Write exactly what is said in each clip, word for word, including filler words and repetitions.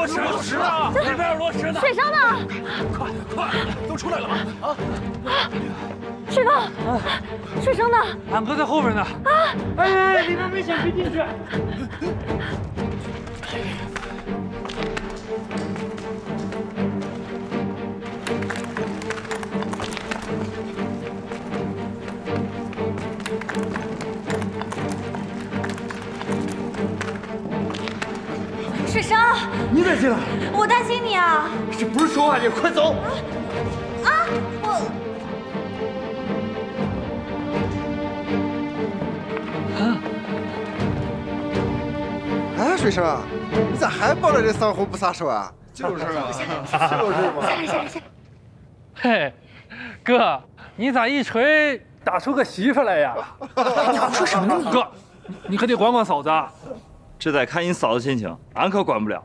落石，落石啊！那边有落石呢。 水生呢？ 快快，都出来了吗？啊！ 水哥，水生呢？ 俺哥在后边呢。 啊！ 哎，里面危险，别进去。 水生， 你咋进来？ 我担心你啊！ 这不是说话的，快走！ 啊，我。 啊！哎，水生，你咋还抱着这丧红不撒手啊？ 就是啊， 就是嘛。 下来，下来，下来。 嘿，哥，你咋一锤打出个媳妇来呀？ 你胡说什么呢？ 哥，你可得管管嫂子啊。 这得看你嫂子心情，俺可管不了。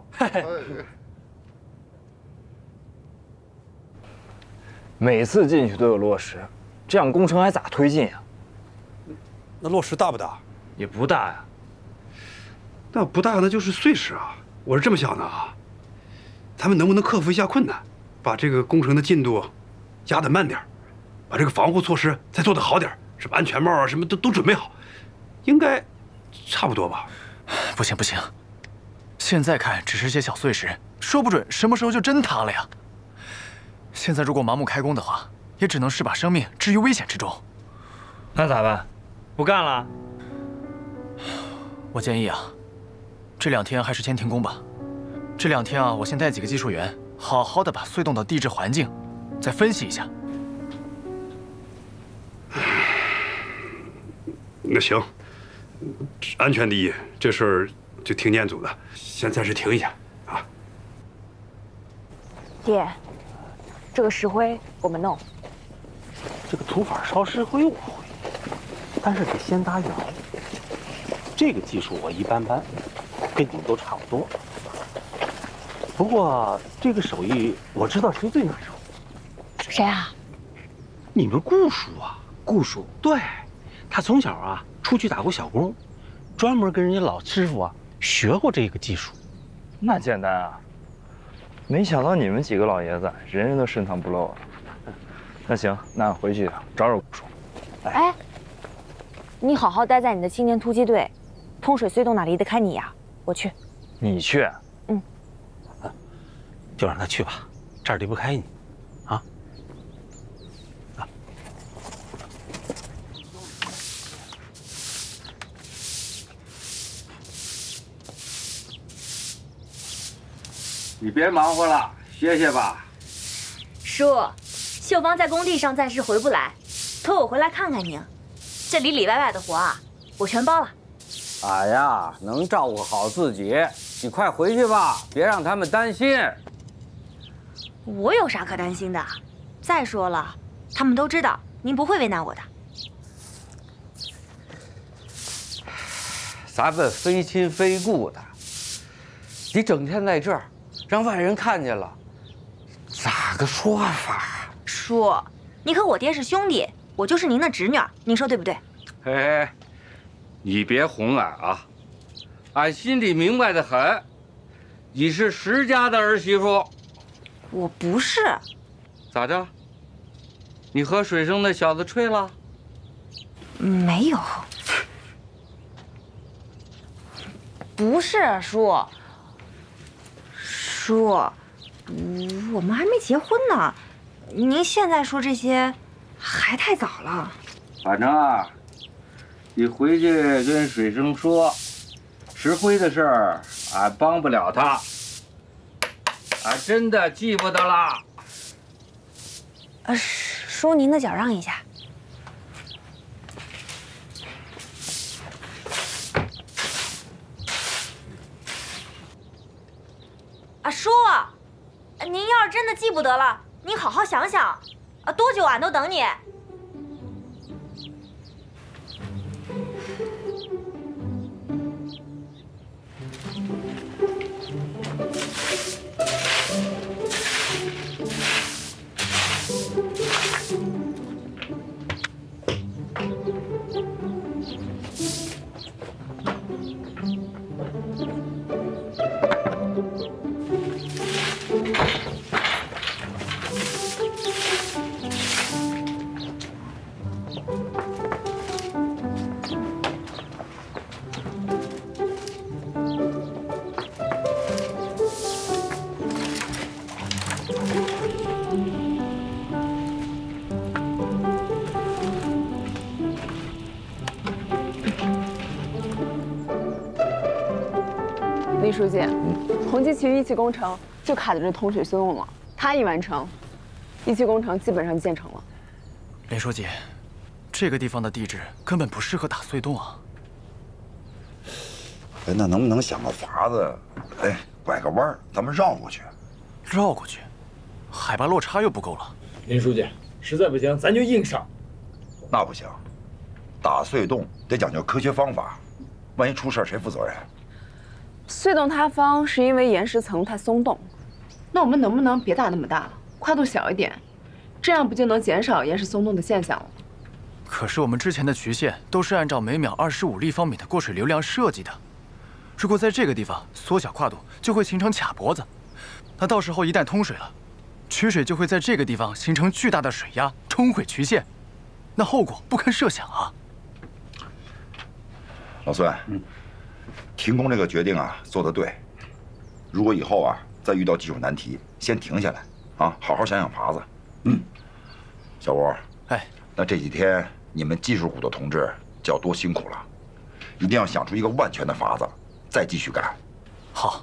每次进去都有落石，这样工程还咋推进呀？ 那落石大不大？ 也不大呀。 那不大，那就是碎石啊。我是这么想的啊，他们能不能克服一下困难，把这个工程的进度压得慢点，把这个防护措施再做得好点，什么安全帽啊，什么都都准备好，应该差不多吧。 不行不行，现在看只是些小碎石，说不准什么时候就真塌了呀。现在如果盲目开工的话，也只能是把生命置于危险之中。 那咋办？不干了？ 我建议啊，这两天还是先停工吧。这两天啊，我先带几个技术员，好好的把隧洞的地质环境再分析一下。 那行。 安全第一，这事儿就听建组的，先暂时停一下啊。 爹，这个石灰我们弄。 这个土法烧石灰我会，但是得先搭窑。这个技术我一般般，跟你们都差不多。不过这个手艺我知道谁最拿手。 谁啊？ 你们顾叔啊，顾叔，对，他从小啊。 出去打过小工，专门跟人家老师傅啊学过这个技术。 那简单啊！没想到你们几个老爷子人人都深藏不露啊。那行，那俺回去找找顾叔。 哎，你好好待在你的青年突击队，通水隧洞哪离得开你呀？我去。 你去？ 嗯。 就让他去吧，这儿离不开你，啊。 你别忙活了，歇歇吧。 叔，秀芳在工地上暂时回不来，托我回来看看您。这里里外外的活啊，我全包了。 俺呀，能照顾好自己，你快回去吧，别让他们担心。 我有啥可担心的？再说了，他们都知道您不会为难我的。 咱们非亲非故的，你整天在这儿。 让外人看见了，咋个说法？ 叔，你和我爹是兄弟，我就是您的侄女，您说对不对？ 哎，你别哄俺啊！俺心里明白的很，你是石家的儿媳妇。 我不是。 咋着？你和水生那小子吹了？ 没有。不是，叔。 叔，我们还没结婚呢，您现在说这些还太早了。 反正啊，你回去跟水生说，石灰的事儿俺帮不了他，俺真的记不得了。 呃，叔，您的脚让一下。啊，叔，您要是真的记不得了，您好好想想，啊，多久俺都等你。 李书记，同济区一期工程就卡在这通水隧洞了，它一完成，一期工程基本上建成了。 林书记，这个地方的地质根本不适合打隧洞啊。 哎，那能不能想个法子？哎，拐个弯儿，咱们绕过去。 绕过去，海拔落差又不够了。 林书记，实在不行，咱就硬上。 那不行，打隧洞得讲究科学方法，万一出事儿谁负责任？ 隧洞塌方是因为岩石层太松动，那我们能不能别打那么大了，跨度小一点，这样不就能减少岩石松动的现象了？ 可是我们之前的渠线都是按照每秒二十五立方米的过水流量设计的，如果在这个地方缩小跨度，就会形成卡脖子。那到时候一旦通水了，渠水就会在这个地方形成巨大的水压，冲毁渠线，那后果不堪设想啊！ 老孙，嗯，停工这个决定啊做得对。如果以后啊再遇到技术难题，先停下来啊，好好想想法子。嗯，小吴， 哎， 那这几天你们技术股的同志就要多辛苦了，一定要想出一个万全的法子，再继续干。 好。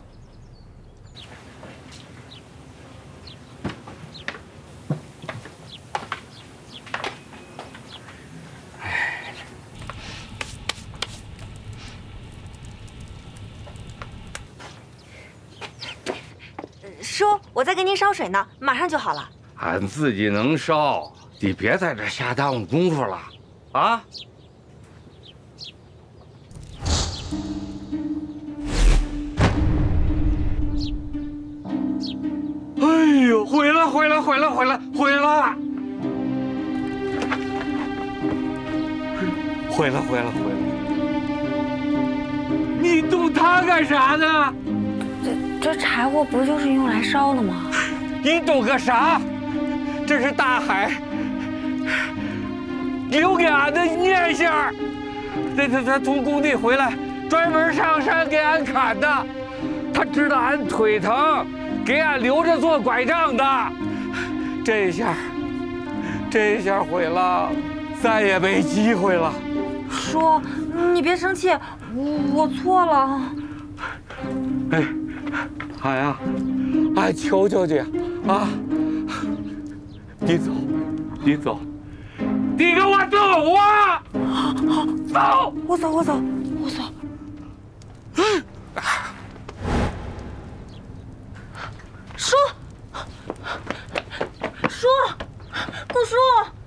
叔，我在给您烧水呢，马上就好了。 俺自己能烧，你别在这瞎耽误功夫了，啊！哎呦，毁了，毁了，毁了，毁了，毁了！毁了，毁了，毁了！你动它干啥呢？ 这柴火不就是用来烧的吗？ 你懂个啥？这是大海留给俺的念想。这他他从工地回来，专门上山给俺砍的。他知道俺腿疼，给俺留着做拐杖的。这一下，这一下毁了，再也没机会了。 叔，你别生气，我我错了。 哎。俺呀，俺求求你啊！你走，你走，你跟我走啊！ 好，好， 走！ 我走，我走，我走。叔，叔，顾叔。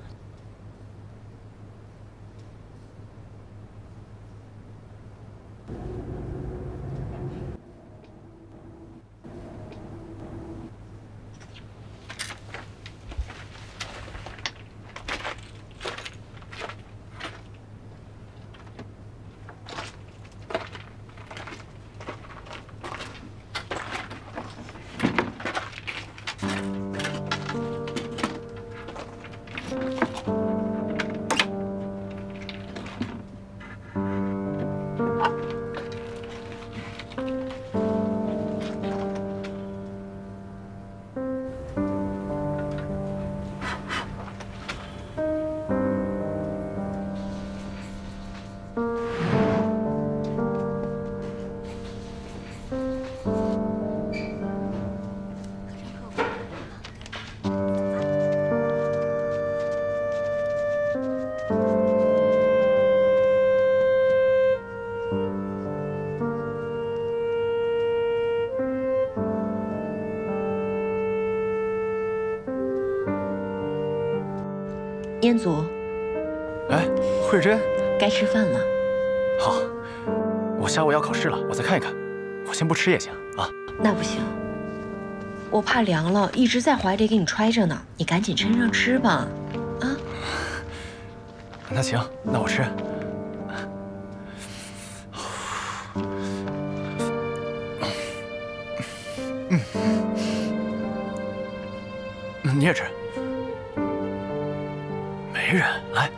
彦祖， 哎，慧珍， 该吃饭了。 好，我下午要考试了，我再看一看。我先不吃也行啊。 那不行，我怕凉了，一直在怀里给你揣着呢。你赶紧趁热吃吧，啊？ 那行，那我吃。嗯，你也吃。没人来。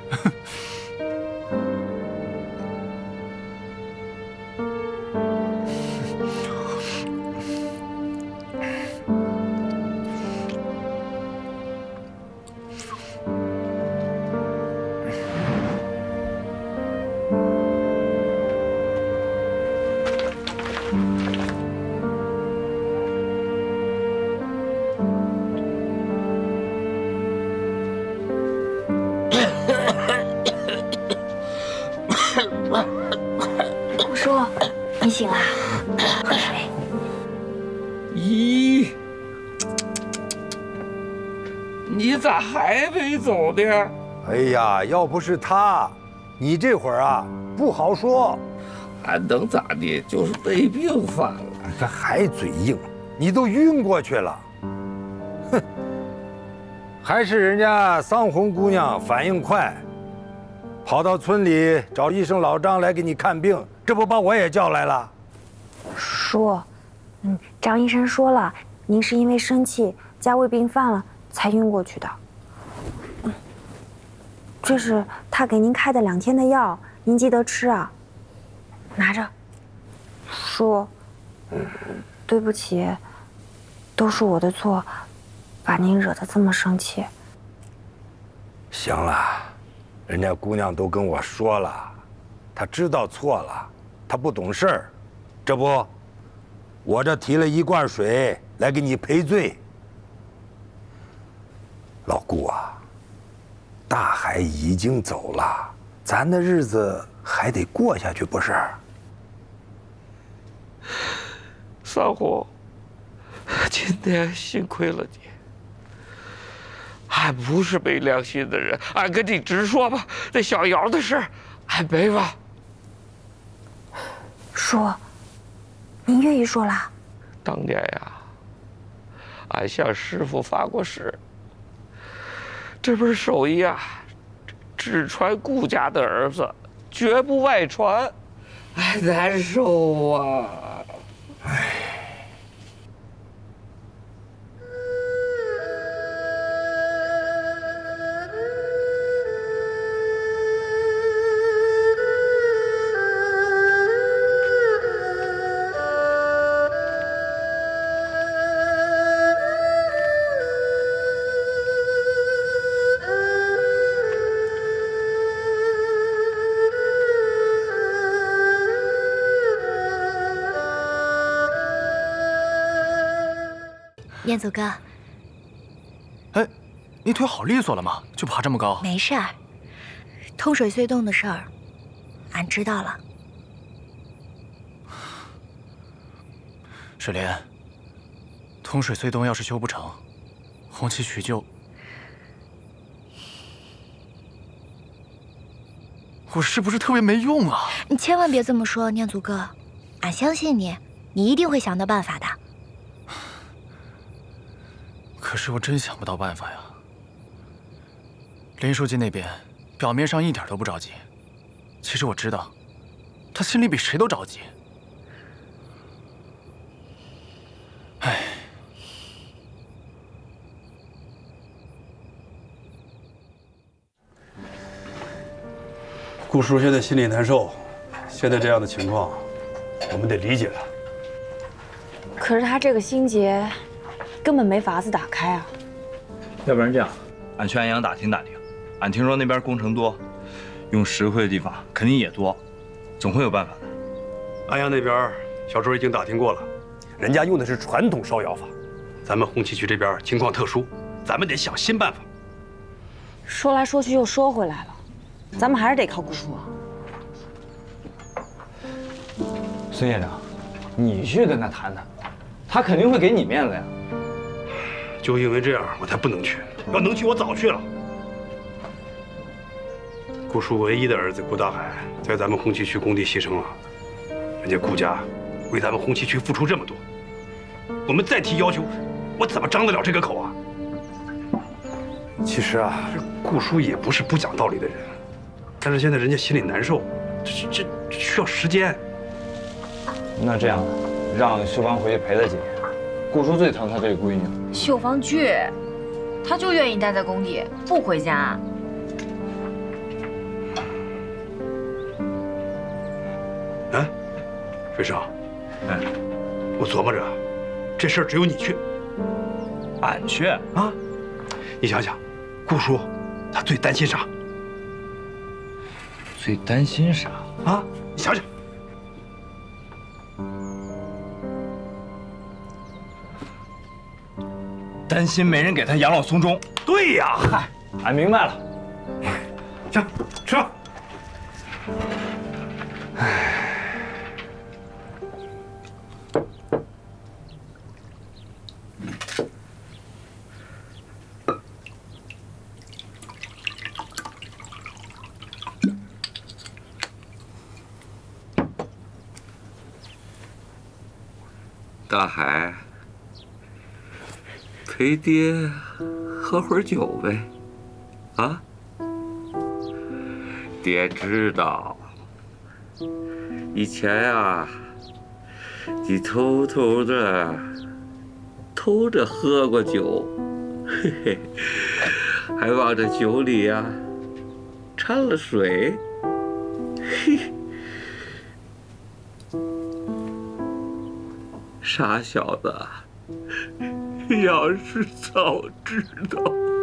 顾叔，你醒啦？喝水。 咦，你咋还没走呢？ 哎呀，要不是他，你这会儿啊不好说。 俺能咋的？就是被病犯了。 他还嘴硬，你都晕过去了。哼，还是人家桑红姑娘反应快，跑到村里找医生老张来给你看病，这不把我也叫来了？ 叔，嗯，张医生说了，您是因为生气加胃病犯了才晕过去的。嗯，这是他给您开的两天的药，您记得吃啊。拿着。叔，对不起，都是我的错，把您惹得这么生气。 行了，人家姑娘都跟我说了，她知道错了，她不懂事儿，这不，我这提了一罐水来给你赔罪。老顾啊，大海已经走了，咱的日子还得过下去，不是？ 三虎，今天幸亏了你。俺不是没良心的人，俺跟你直说吧，那小姚的事，俺没忘。 叔，您愿意说啦？ 当年呀，俺向师傅发过誓，这门手艺啊，只传顾家的儿子，绝不外传。俺难受啊！哎。 彦祖哥， 哎，你腿好利索了吗？就爬这么高？ 没事儿，通水隧洞的事儿，俺知道了。 水莲，通水隧洞要是修不成，红旗取救，我是不是特别没用啊？ 你千万别这么说，念祖哥，俺相信你，你一定会想到办法的。 可是我真想不到办法呀。林书记那边表面上一点都不着急，其实我知道，他心里比谁都着急。唉， 顾叔现在心里难受，现在这样的情况，我们得理解他。 可是他这个心结。根本没法子打开啊！ 要不然这样，俺去安阳打听打听，俺听说那边工程多，用石灰的地方肯定也多，总会有办法的。 安阳那边，小周已经打听过了，人家用的是传统烧窑法，咱们红旗区这边情况特殊，咱们得想新办法。 说来说去又说回来了，咱们还是得靠顾叔啊。 孙院长，你去跟他谈谈，他肯定会给你面子呀。 就因为这样，我才不能去。要能去，我早去了。顾叔唯一的儿子顾大海在咱们红旗区工地牺牲了，人家顾家为咱们红旗区付出这么多，我们再提要求，我怎么张得了这个口啊？其实啊，这顾叔也不是不讲道理的人，但是现在人家心里难受，这这这需要时间。 那这样，让秀芳回去陪他几天。顾叔最疼他这个闺女。 秀芳倔，她就愿意待在工地，不回家。 哎，水生，哎，我琢磨着，这事儿只有你去。 俺去啊？你想想，顾叔他最担心啥？ 最担心啥？ 啊？你想想。 担心没人给他养老送终。 对呀， 嗨，俺明白了。 行，吃吧。 大海，陪爹喝会儿酒呗，啊？爹知道，以前啊，你偷偷的、偷着喝过酒，嘿嘿，还往这酒里呀、啊、掺了水，嘿。 傻小子，要是早知道，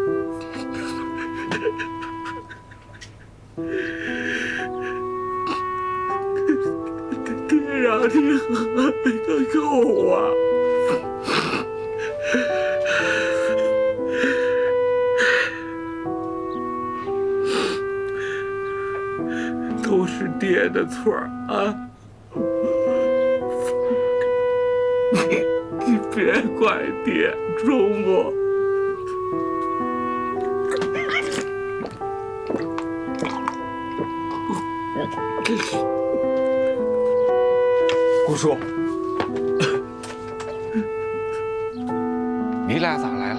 爹让你喝个够啊！都是爹的错啊！ 你别怪爹，中不？姑叔，你俩咋来了？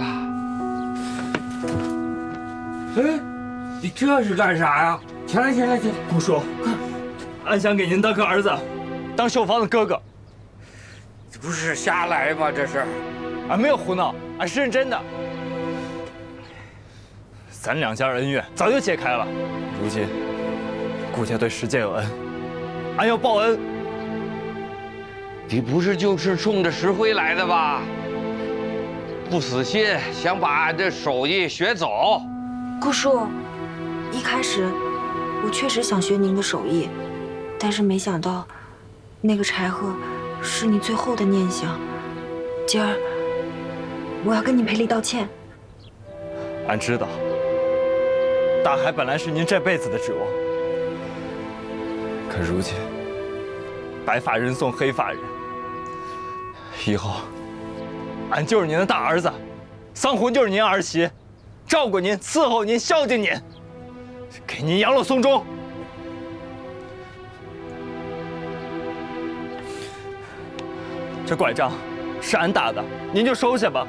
哎，你这是干啥呀？起来，起来，起来！ 姑叔，俺想给您当个儿子，当秀芳的哥哥。 这不是瞎来吗？这是， 俺没有胡闹，俺是认真的。咱两家恩怨早就解开了，如今顾家对石家有恩，俺要报恩。 你不是就是冲着石灰来的吧？不死心，想把俺这手艺学走？ 姑叔，一开始我确实想学您的手艺，但是没想到那个柴禾。 是你最后的念想，今儿我要跟你赔礼道歉。 俺知道，大海本来是您这辈子的指望，可如今白发人送黑发人，以后俺就是您的大儿子，桑红就是您儿媳，照顾您、伺候您、孝敬您，给您养老送终。 这拐杖是俺打的，您就收下吧。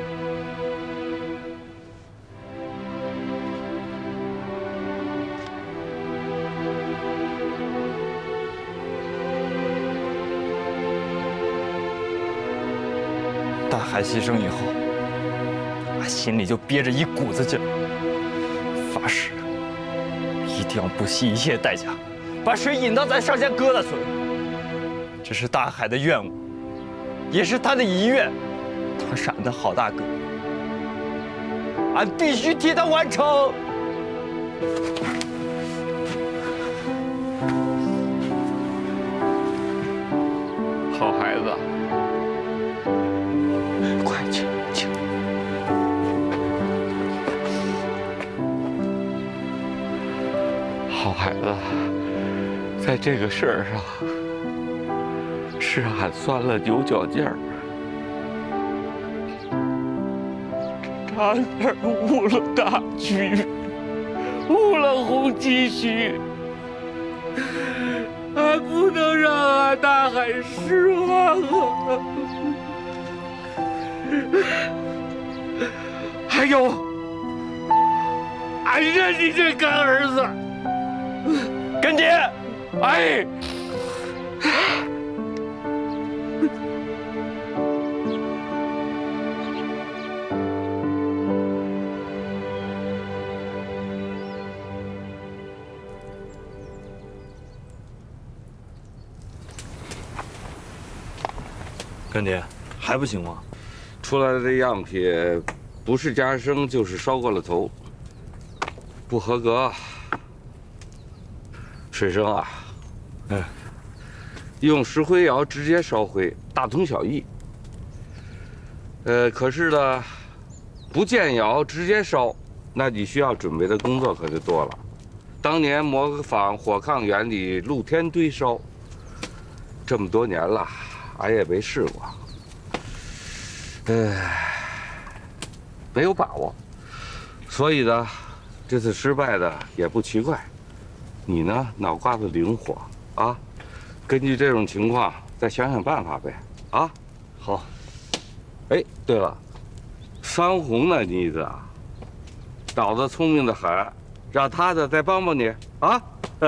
大海牺牲以后，俺心里就憋着一股子劲儿，发誓一定要不惜一切代价，把水引到咱上仙疙瘩村。这是大海的愿望。 也是他的遗愿，他是俺的好大哥，俺必须替他完成。 好孩子，快请请。好孩子，在这个事儿上。 是俺钻了牛角尖儿，差点误了大局，误了红旗须。俺不能让俺大海失望啊！还有，俺认你这干儿子， 干爹， 哎。 干爹，还不行吗？ 出来的样品，不是加生就是烧过了头，不合格。水生啊，嗯，用石灰窑直接烧灰，大同小异。呃，可是呢，不见窑直接烧，那你需要准备的工作可就多了。当年模仿火炕原理露天堆烧，这么多年了。 俺也没试过，哎，没有把握，所以呢，这次失败的也不奇怪。你呢，脑瓜子灵活啊，根据这种情况再想想办法呗，啊。 好。哎，对了，桑红那妮子啊，脑子聪明的很，让她的再帮帮你啊。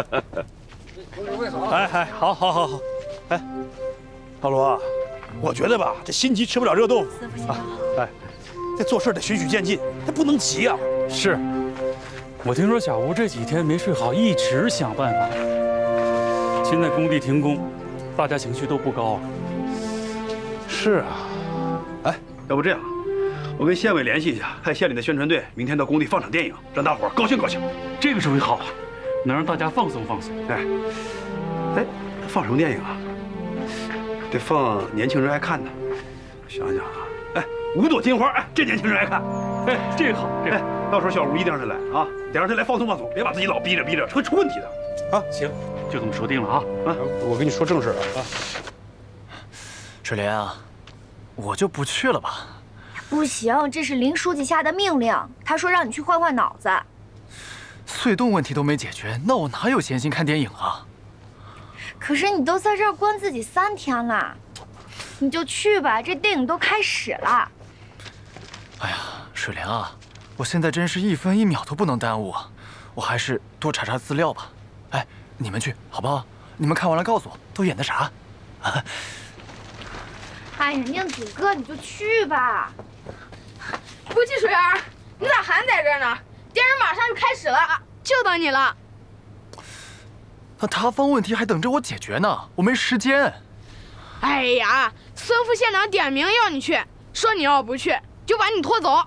哎哎，好，好，好，好。哎，老罗，我觉得吧，这心急吃不了热豆腐啊。哎，这做事得循序渐进，他不能急啊。 是，我听说小吴这几天没睡好，一直想办法。现在工地停工，大家情绪都不高啊。 是啊。哎，要不这样，我跟县委联系一下，派县里的宣传队明天到工地放场电影，让大伙儿高兴高兴。 这个主意好啊，能让大家放松放松。 哎，哎，放什么电影啊？得放年轻人爱看的。想想啊，哎，五朵金花，哎，这年轻人爱看。哎，这个好，这个。哎，到时候小吴一定让他来啊，得让他来放松放松，别把自己老逼着逼着，会出问题的。啊， 行，就这么说定了啊。 啊，我跟你说正事了啊。 水莲啊，我就不去了吧。 不行，这是林书记下的命令，他说让你去换换脑子。 隧洞问题都没解决，那我哪有闲心看电影啊？ 可是你都在这儿关自己三天了，你就去吧，这电影都开始了。 哎呀，水莲啊，我现在真是一分一秒都不能耽误啊，我还是多查查资料吧。哎，你们去好不好？你们看完了告诉我都演的啥。啊、 哎呀，念祖哥，你就去吧。 不去，水儿，你咋还在这儿呢？电影马上就开始了，就等你了。 那塌方问题还等着我解决呢，我没时间。 哎呀，孙副县长点名要你去，说你要不去就把你拖走。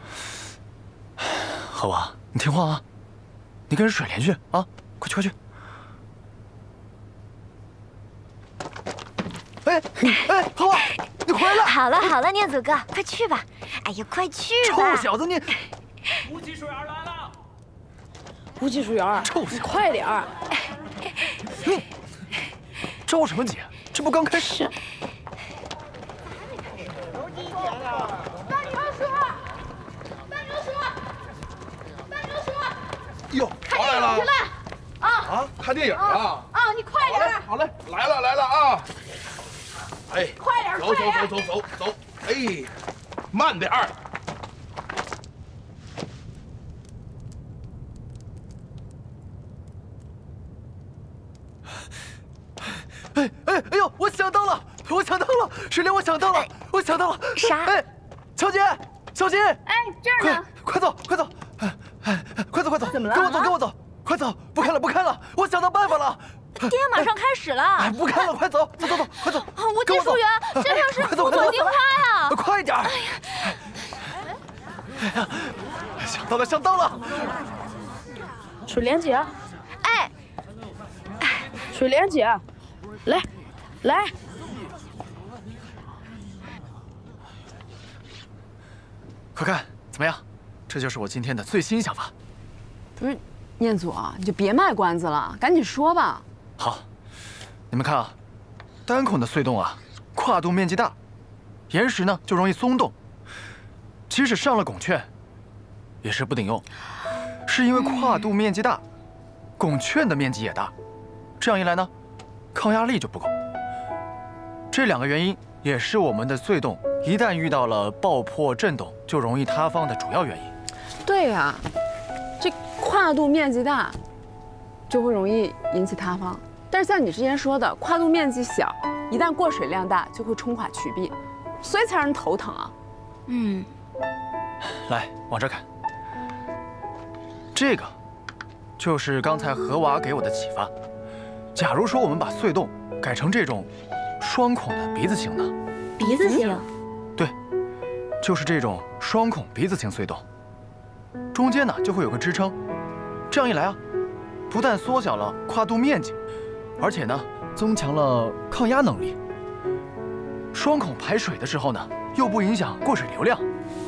何娃，你听话啊，你跟着水莲去啊，快去快去。哎哎，何娃，你回来！ 好了好了，念祖哥，快去吧。哎呀，快去吧！ 臭小子你！ 吴奇水儿来了！ 吴奇水儿， 臭你快点儿！ 你着什么急？这不刚开始？ 大牛叔，大牛叔，大牛叔！ 哟， 看电影去了啊！ 啊，看电影啊！ 啊，你快点！ 好嘞，来了来了啊！哎， 快点， 走走走走走走，哎，慢点儿。 哎哎哎呦！我想到了，我想到了，水莲，我想到了，我想到了。 啥？ 哎，乔姐，乔姐！ 哎，这儿呢。 快走，快走！哎哎，快走，快走！ 怎么了？ 跟我走，跟我走！快走！不看了，不看了！我想到办法了。 电影马上开始了。 哎，不看了，快走！走走走，快走！ 吴技术员，身上是五朵金花呀！ 快点！哎呀！哎呀！想到了，想到了！ 水莲姐， 哎， 水莲姐，来，来。 快看，怎么样？这就是我今天的最新想法。 不是，念祖啊，你就别卖关子了，赶紧说吧。 好，你们看啊，单孔的隧洞啊，跨度面积大，岩石呢就容易松动。即使上了拱券，也是不顶用，是因为跨度面积大，拱券的面积也大，这样一来呢，抗压力就不够。这两个原因也是我们的隧洞一旦遇到了爆破震动，就容易塌方的主要原因。 对呀、啊，这跨度面积大，就会容易引起塌方。但是像你之前说的，跨度面积小，一旦过水量大，就会冲垮渠壁，所以才让人头疼啊。 嗯， 来，往这看，这个就是刚才何娃给我的启发。假如说我们把隧洞改成这种双孔的鼻子形呢？ 鼻子形？ 对，就是这种双孔鼻子形隧洞，中间呢就会有个支撑。这样一来啊，不但缩小了跨度面积，而且呢增强了抗压能力。双孔排水的时候呢，又不影响过水流量。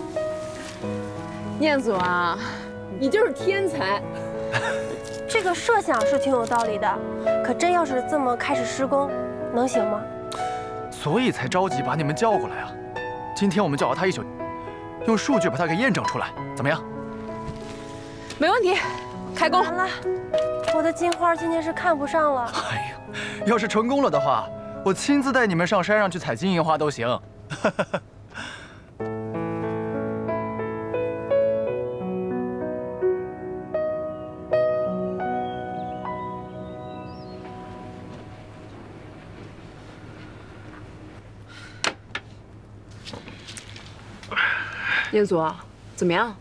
念祖啊，你就是天才。 这个设想是挺有道理的，可真要是这么开始施工，能行吗？ 所以才着急把你们叫过来啊！今天我们就熬他一宿，用数据把它给验证出来，怎么样？ 没问题，开工。 完了，我的金花今天是看不上了。 哎呀，要是成功了的话，我亲自带你们上山上去采金银花都行。 彦祖，怎么样？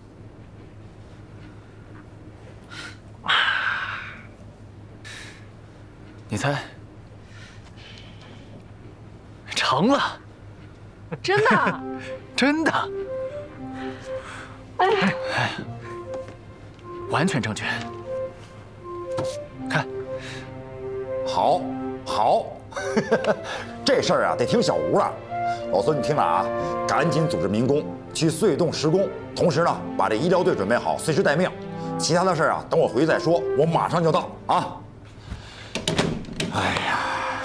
你猜？成了！ 真的？ 真的！ 哎， 完全正确。看， 好，好，这事儿啊得听小吴了。老孙，你听着啊，赶紧组织民工去隧洞施工，同时呢把这医疗队准备好，随时待命。其他的事儿啊，等我回去再说，我马上就到啊。哎呀，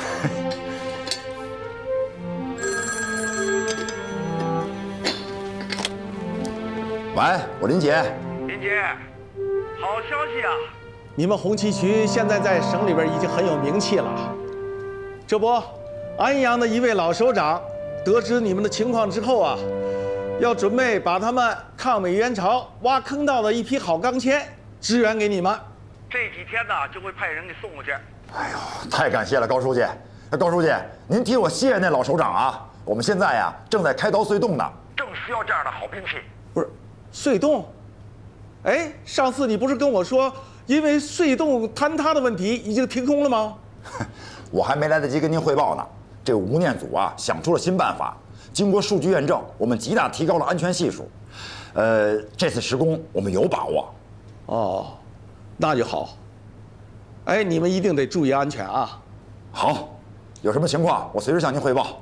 喂，我林姐。 林姐，好消息啊！你们红旗渠现在在省里边已经很有名气了。这不，安阳的一位老首长得知你们的情况之后啊，要准备把他们抗美援朝挖坑道的一批好钢钎支援给你们。这几天呢，就会派人给送过去。 哎呦，太感谢了，高书记！高书记，您替我谢谢那老首长啊！我们现在呀正在开凿隧洞呢， 正需要这样的好兵器。不是，隧洞？哎，上次你不是跟我说，因为隧洞坍塌的问题已经停工了吗？ 我还没来得及跟您汇报呢。这个吴念祖啊，想出了新办法，经过数据验证，我们极大提高了安全系数。呃，这次施工我们有把握。 哦，那就好。哎，你们一定得注意安全啊！ 好，有什么情况我随时向您汇报。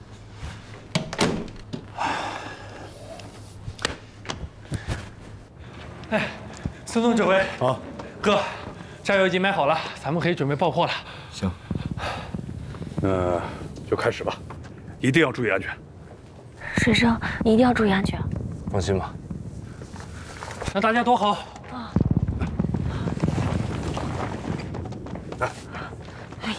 哎，孙总指挥啊，哥，炸药已经买好了，咱们可以准备爆破了。 行，那就开始吧，一定要注意安全。 水生，你一定要注意安全。 放心吧。 让大家躲好。 啊。 来。 哎。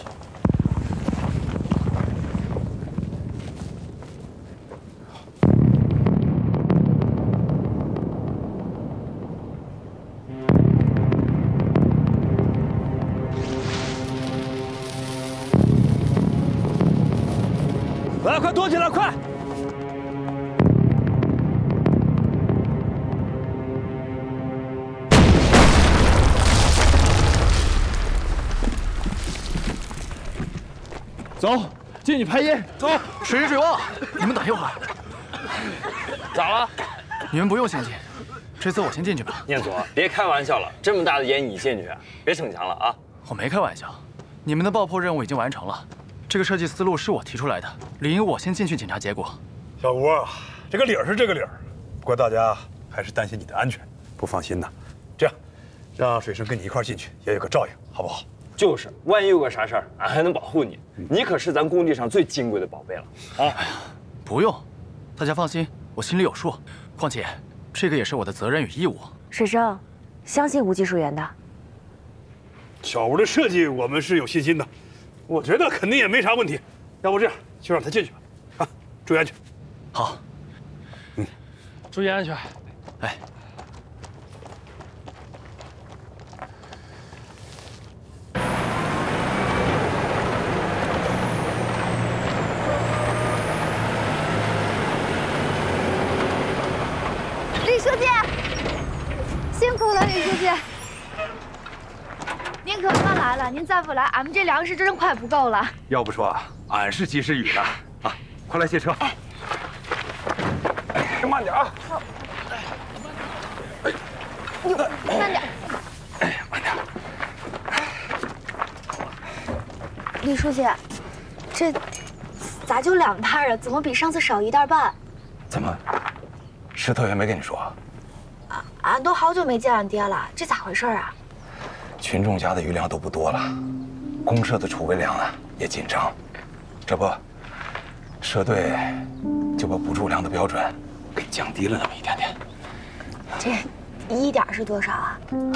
来，快躲起来，快！走，进去排烟。 走，水人水旺，你们等一会儿。 咋了？ 你们不用先进，这次我先进去吧。 念祖，别开玩笑了，这么大的烟你进去，别逞强了啊！ 我没开玩笑，你们的爆破任务已经完成了。这个设计思路是我提出来的，理应我先进去检查结果。 小吴啊，这个理儿是这个理儿，不过大家还是担心你的安全，不放心呐。这样，让水生跟你一块儿进去，也有个照应，好不好？ 就是，万一有个啥事儿，俺还能保护你。你可是咱工地上最金贵的宝贝了啊！ 哎呀，不用，大家放心，我心里有数。况且，这个也是我的责任与义务。 水生，相信吴技术员的。 小吴的设计我们是有信心的，我觉得肯定也没啥问题。要不这样，就让他进去吧。啊，注意安全。 好。 嗯，注意安全。 哎。 李书记，辛苦了，李书记。您可算来了，您再不来，俺们这粮食真快不够了。 要不说啊，俺是及时雨的啊！快来卸车。哎，哎，慢点啊！ 哎，你慢点。 哎，慢点。 李书记，这咋就两袋啊？怎么比上次少一袋半？ 怎么，石头也没跟你说？ 啊，俺都好久没见俺爹了，这咋回事啊？ 群众家的余粮都不多了，公社的储备量啊也紧张，这不，社队就把补助粮的标准给降低了那么一点点。 这一点是多少啊？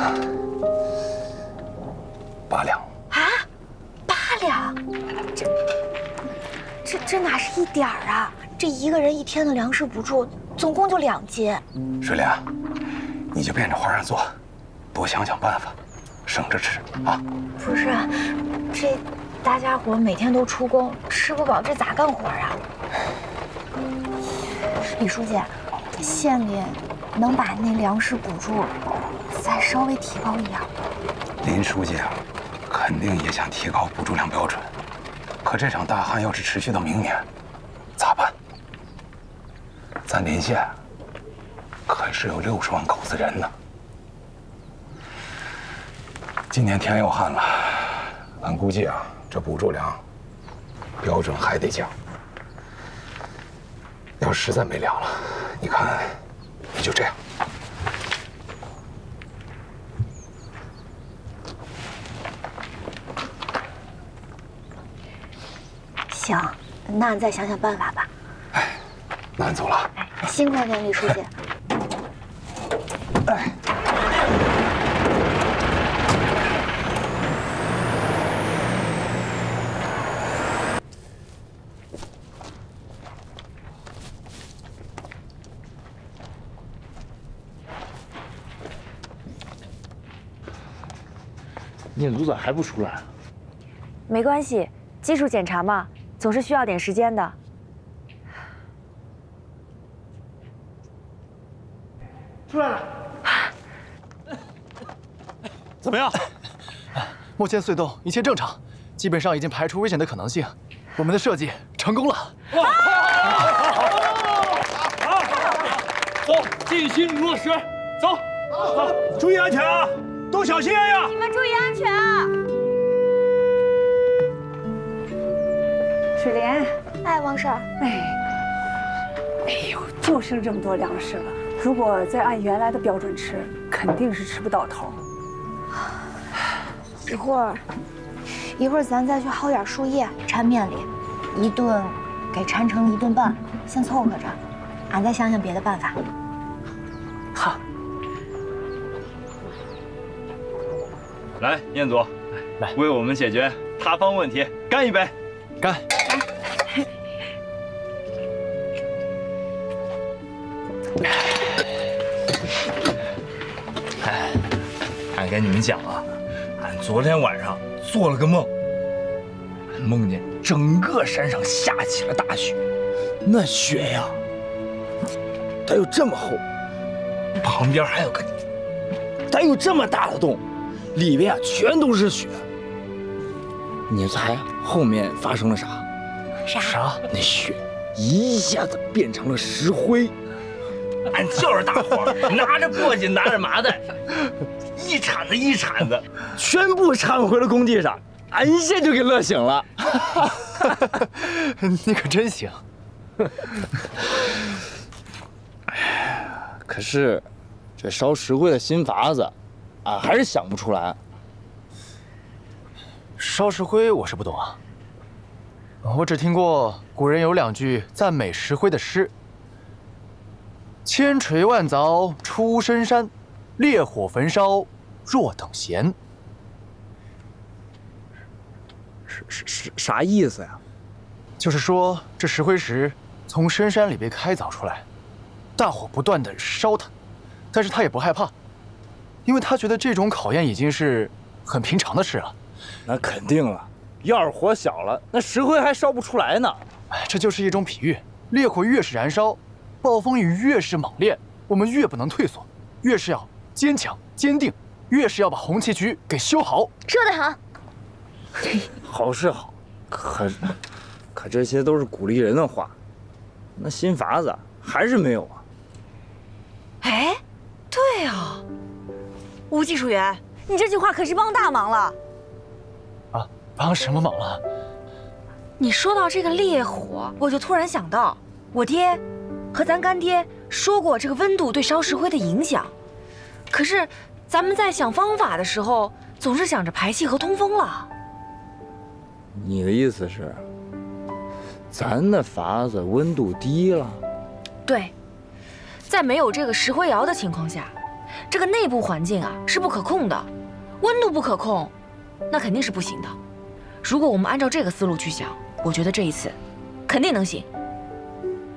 八两。 啊，八两？这这这哪是一点儿啊？ 这一个人一天的粮食补助总共就两斤。 水莲，你就变着花样做，多想想办法，省着吃啊。 不是，这大家伙每天都出工，吃不饱，这咋干活啊？李书记，县里能把那粮食补助再稍微提高一点吗？ 林书记啊，肯定也想提高补助量标准，可这场大旱要是持续到明年，咋办？咱临县可是有六十万口子人呢。今年天又旱了，俺估计啊，这补助量标准还得降。要实在没粮了，你看，你就这样。 行，那你再想想办法吧。 那俺走了。 辛苦您，李书记。 哎。 念组咋还不出来？ 没关系，技术检查嘛，总是需要点时间的。 出来了。怎么样？目前隧洞一切正常，基本上已经排除危险的可能性。我们的设计成功了。 好，走，进行落实，走。 注意安全啊！都小心呀！ 你们注意安全啊！ 水莲， 哎，王婶， 哎，哎呦，就剩这么多粮食了。如果再按原来的标准吃，肯定是吃不到头。 一会儿，一会儿咱再去薅点树叶掺面里，一顿给掺成一顿半，先凑合着。俺再想想别的办法。 好。 来，念祖，来为我们解决塌方问题，干一杯！ 干！ 哎，俺跟你们讲啊，俺昨天晚上做了个梦，梦见整个山上下起了大雪，那雪呀，它有这么厚，旁边还有个，它有这么大的洞。里边啊全都是雪，你猜后面发生了啥？ 啥？ 啥？ 那雪一下子变成了石灰，俺叫着大伙拿着簸箕，拿着麻袋，一铲子一铲子，全部铲回了工地上，俺一下就给乐醒了。 你可真行。 可是，这烧石灰的新法子。俺还是想不出来。 烧石灰我是不懂啊，我只听过古人有两句赞美石灰的诗：“千锤万凿出深山，烈火焚烧若等闲。” 是是是啥意思呀？ 就是说这石灰石从深山里被开凿出来，大火不断的烧它，但是他也不害怕。因为他觉得这种考验已经是很平常的事了。 那肯定了，要是火小了，那石灰还烧不出来呢。 哎，这就是一种比喻，烈火越是燃烧，暴风雨越是猛烈，我们越不能退缩，越是要坚强坚定，越是要把红旗渠给修好。 说得好。 好是好，可可这些都是鼓励人的话，那新法子还是没有啊。 哎，对啊。吴技术员，你这句话可是帮大忙了。 啊，帮什么忙了？ 你说到这个烈火，我就突然想到，我爹和咱干爹说过这个温度对烧石灰的影响。可是咱们在想方法的时候，总是想着排气和通风了。 你的意思是，咱的法子温度低了？ 对，在没有这个石灰窑的情况下。这个内部环境啊是不可控的，温度不可控，那肯定是不行的。如果我们按照这个思路去想，我觉得这一次肯定能行。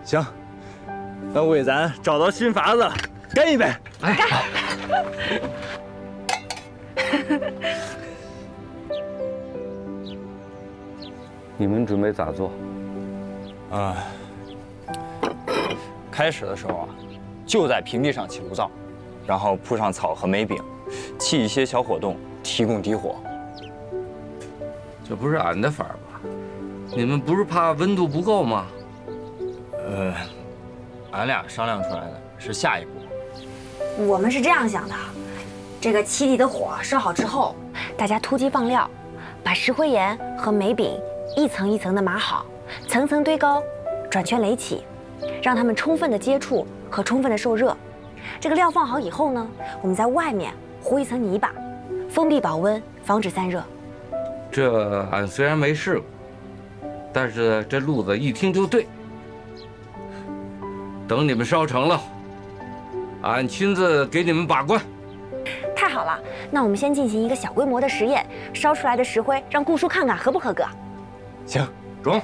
行，那为咱找到新法子，干一杯！ 来， 你们准备咋做？啊，开始的时候啊，就在平地上起炉灶，然后铺上草和煤饼，砌一些小火洞，提供底火。 这不是俺的法儿吧？你们不是怕温度不够吗？ 呃，俺俩商量出来的是下一步。 我们是这样想的，这个起底的火烧好之后，大家突击放料，把石灰岩和煤饼一层一层的码好，层层堆高，转圈垒起，让它们充分的接触和充分的受热。这个料放好以后呢，我们在外面糊一层泥巴，封闭保温，防止散热。 这俺虽然没试过，但是这路子一听就对。等你们烧成了，俺亲自给你们把关。 太好了，那我们先进行一个小规模的实验，烧出来的石灰让顾叔看看合不合格。 行，中。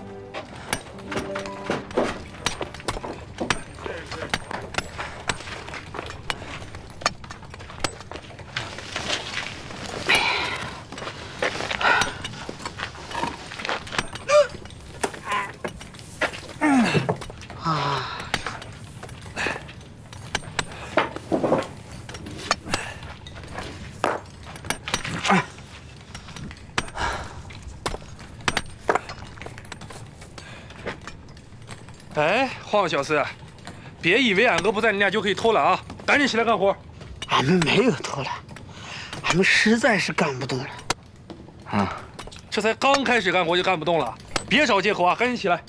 啊！ 哎，黄小四，别以为俺哥不在，你俩就可以偷懒啊！赶紧起来干活。 俺们没有偷懒，俺们实在是干不动了。 啊，这才刚开始干活就干不动了，别找借口啊！赶紧起来。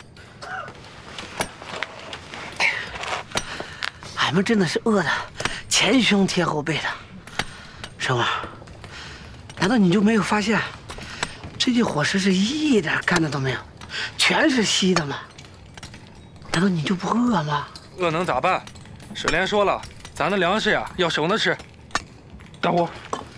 俺们真的是饿的前胸贴后背的，生儿，难道你就没有发现，这些伙食是一点干的都没有，全是稀的吗？难道你就不饿吗？ 饿能咋办？水莲说了，咱的粮食呀要省着吃。干活。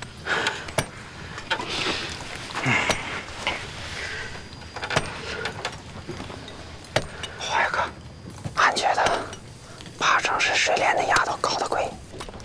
华哥，俺觉得八成是水莲那丫头搞的鬼。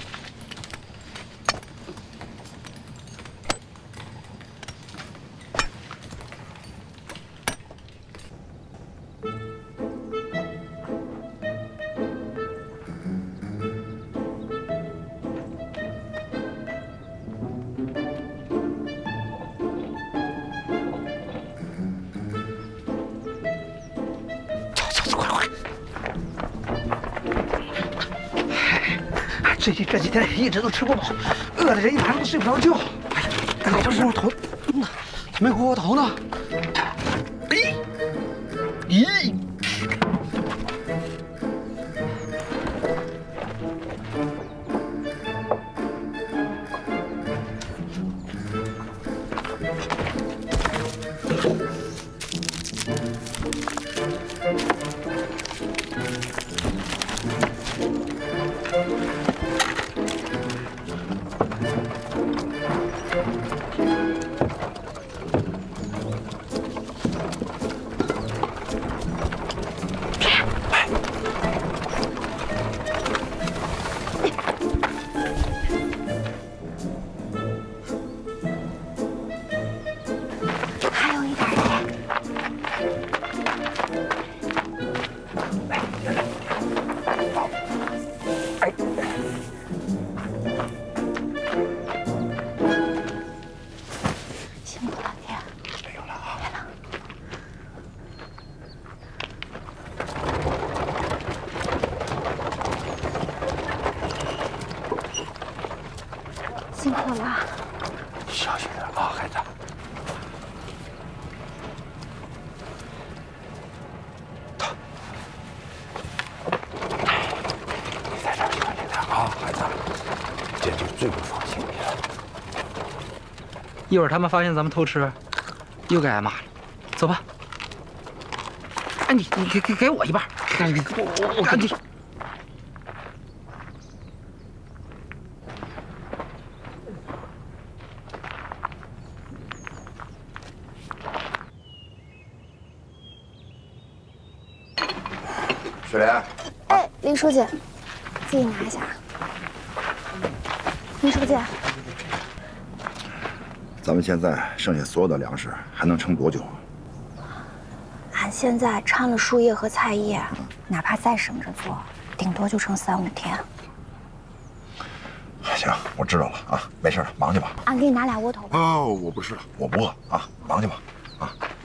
最近这几天一直都吃不饱，饿的人一晚上都睡不着觉。哎呀，赶紧窝窝头，嗯呐，还没窝窝头呢。哎，咦， 辛苦了， 小心点啊，孩子。你在这儿小心点啊，孩子，这就最不放心你了。 一会儿他们发现咱们偷吃，又该挨骂了。走吧。哎，你你给给给我一半，你我我我赶紧。 雪莲， 哎，林书记，自己拿一下。林书记， 咱们现在剩下所有的粮食还能撑多久？ 俺现在掺了树叶和菜叶，哪怕再省着做，顶多就剩三五天。 行，我知道了啊，没事了，忙去吧。 俺给你拿俩窝头吧。 哦，我不吃了，我不饿啊，忙去吧，啊。